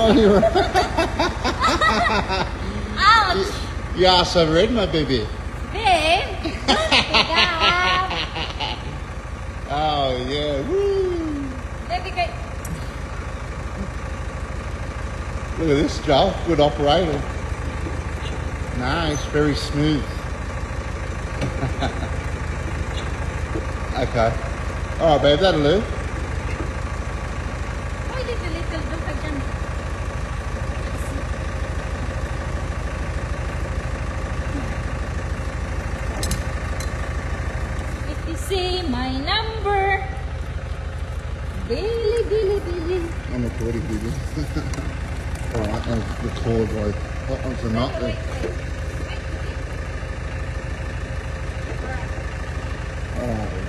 Oh, you're Ouch! You are so red, my baby. Babe! Oh, yeah. Woo. Baby, go. Look at this, Joel. Good operator. Nice, very smooth. Okay. Alright, babe, that'll do. Oh, little, doon ka dyan. If you say my number, Billy. I'm recording, baby. Alright, I'll record like what one's a knot there. Wait. Oh.